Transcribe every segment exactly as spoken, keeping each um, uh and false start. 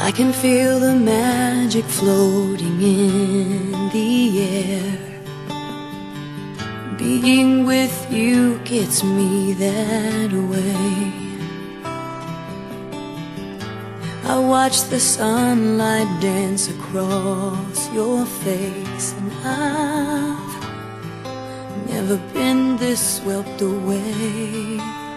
I can feel the magic floating in the air. Being with you gets me that way. I watch the sunlight dance across your face, and I've never been this swept away.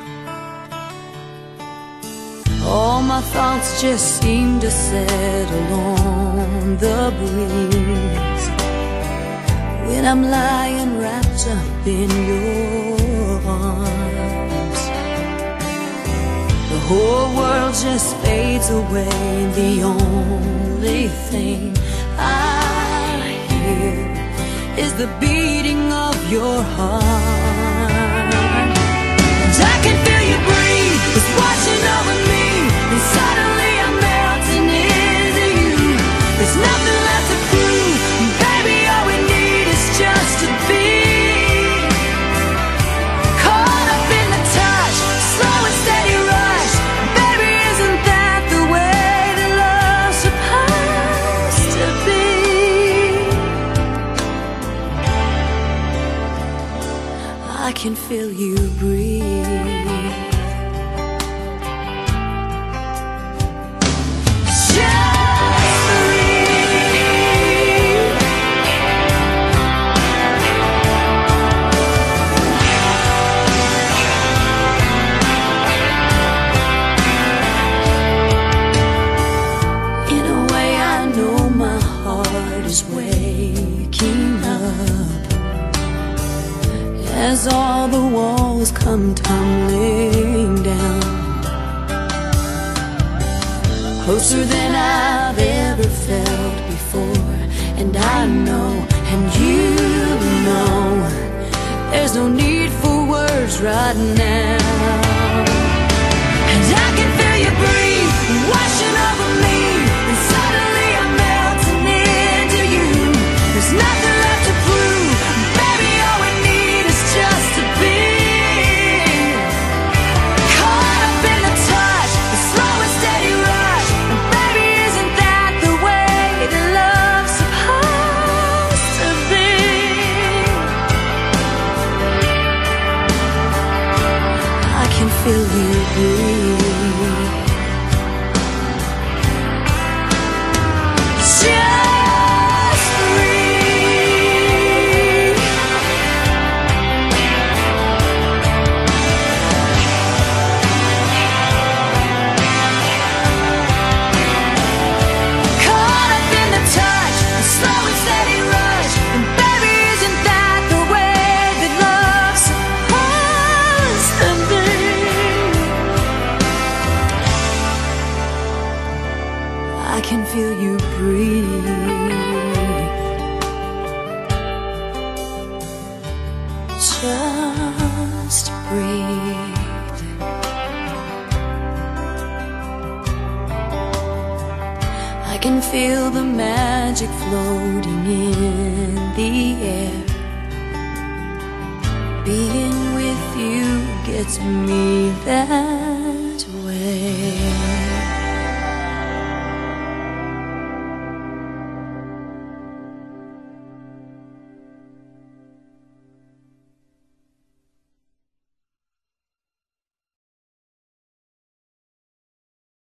All my thoughts just seem to settle on the breeze when I'm lying wrapped up in your arms. The whole world just fades away. The only thing I hear is the beating of your heart. And I can feel you breathe, it's washing over me. And suddenly I'm melting into you. There's nothing left to prove. Baby, all we need is just to be caught up in the touch, slow and steady rush. Baby, isn't that the way that love's supposed to be? I can feel you breathe. Waking up as all the walls come tumbling down, closer than I've ever felt before. And I know, and you know, there's no need for words right now. And I can feel you breathe, washing over me. And suddenly I'm melting into you. There's nothing left to prove. Baby, all we need is just to be caught up in the touch, the slow and steady rush. And baby, isn't that the way that love's supposed to be? I can feel you breathe. I can feel you breathe. Just breathe. I can feel the magic floating in the air. Being with you gets me that way.